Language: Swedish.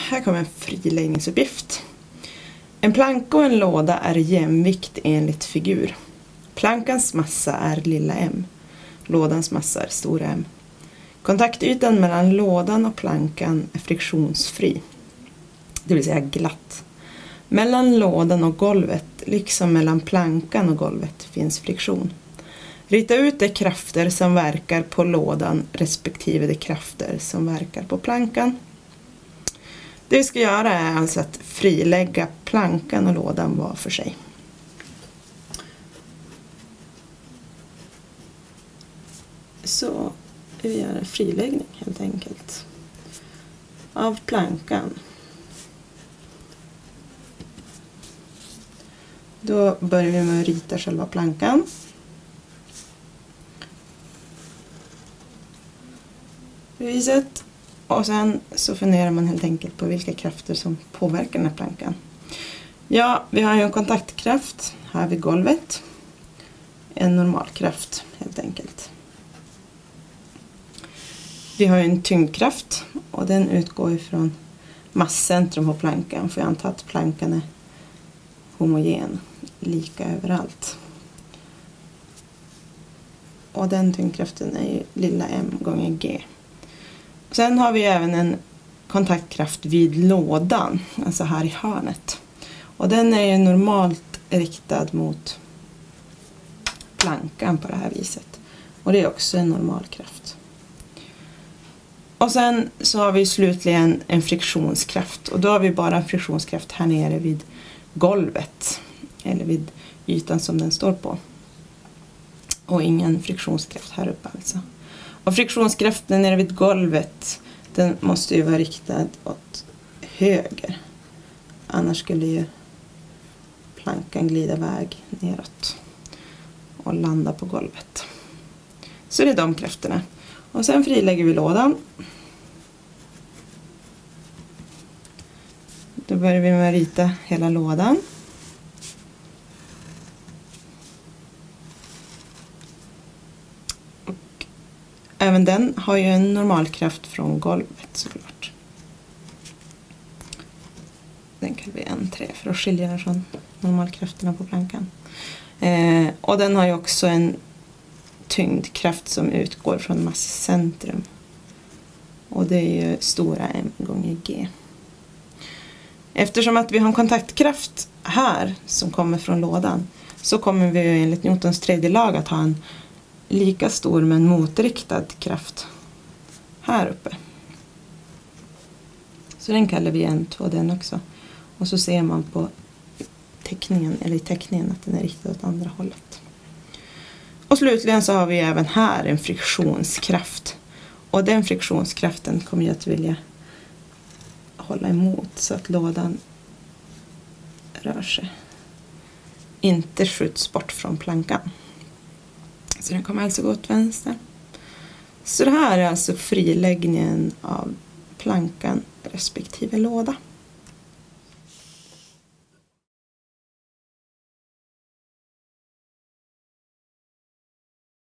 här kommer en friläggningsuppgift. En planka och en låda är jämvikt enligt figur. Plankans massa är lilla m. Lådans massa är stora M. Kontaktytan mellan lådan och plankan är friktionsfri, det vill säga glatt. Mellan lådan och golvet, liksom mellan plankan och golvet, finns friktion. Rita ut de krafter som verkar på lådan respektive de krafter som verkar på plankan. Det vi ska göra är alltså att frilägga plankan och lådan var för sig. Så vi gör en friläggning helt enkelt av plankan. Då börjar vi med att rita själva plankan. Viset. Och sen så funderar man helt enkelt på vilka krafter som påverkar den här plankan. Ja, vi har ju en kontaktkraft här vid golvet. En normalkraft helt enkelt. Vi har ju en tyngdkraft och den utgår ifrån masscentrum på plankan. För jag antar att plankan är homogen, lika överallt. Och den tyngdkraften är ju lilla m gånger g. Sen har vi även en kontaktkraft vid lådan, alltså här i hörnet. Och den är ju normalt riktad mot plankan på det här viset. Och det är också en normalkraft. Och sen så har vi slutligen en friktionskraft. Och då har vi bara en friktionskraft här nere vid golvet. Eller vid ytan som den står på. Och ingen friktionskraft här uppe alltså. Och friktionskraften nere vid golvet, den måste ju vara riktad åt höger. Annars skulle ju plankan glida iväg neråt och landa på golvet. Så det är de krafterna. Och sen frilägger vi lådan. Då börjar vi med att rita hela lådan. Och även den har ju en normalkraft från golvet såklart. Den kallar vi N3 för att skilja den från normalkrafterna på plankan. Och den har ju också en tyngdkraft som utgår från masscentrum. Och det är ju stora M gånger G. Eftersom att vi har en kontaktkraft här som kommer från lådan, så kommer vi enligt Newtons tredje lag att ha en lika stor men motriktad kraft här uppe. Så den kallar vi N2 den också. Och så ser man på teckningen, eller i teckningen, att den är riktad åt andra hållet. Och slutligen så har vi även här en friktionskraft. Och den friktionskraften kommer jag att vilja hålla emot så att lådan rör sig. Inte skjuts bort från plankan. Så den kommer alltså gå åt vänster. Så det här är alltså friläggningen av plankan respektive låda.